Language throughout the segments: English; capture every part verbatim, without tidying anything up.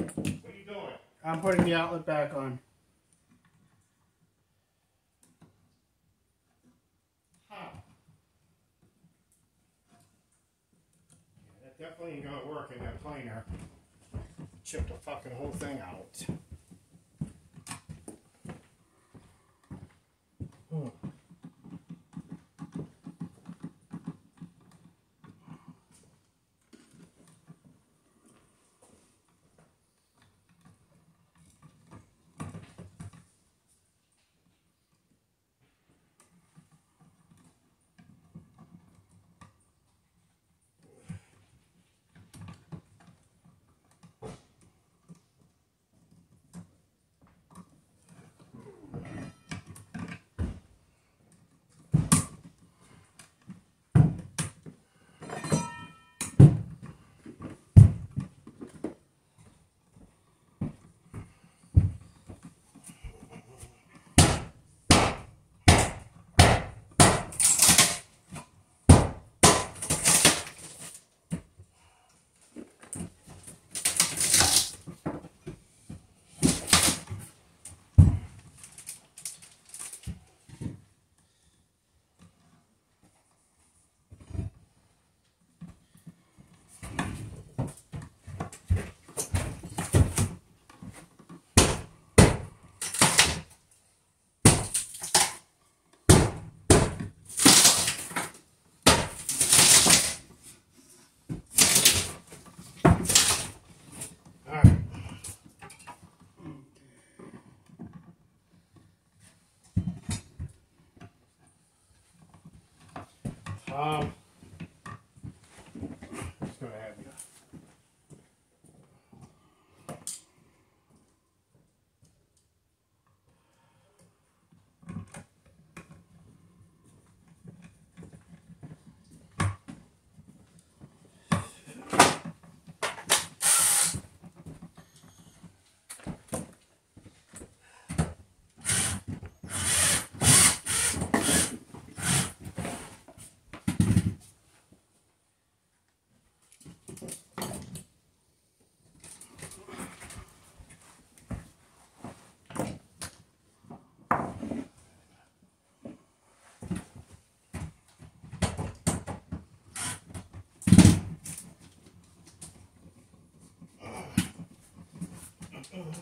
What are you doing? I'm putting the outlet back on. Huh. Yeah, that definitely ain't gonna work in that planer. Chip the fucking whole thing out. Hmm. Um, just gonna have you.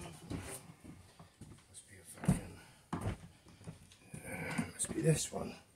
Must be a fucking. Uh, must be this one.